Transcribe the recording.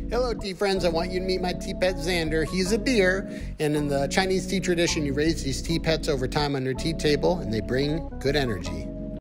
Hello, tea friends. I want you to meet my tea pet, Xander. He's a deer, and in the Chinese tea tradition, you raise these tea pets over time on your tea table, and they bring good energy.